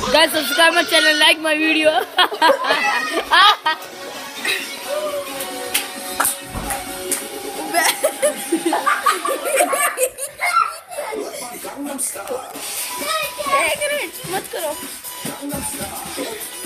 Guys, subscribe my channel, like my video. मत करो।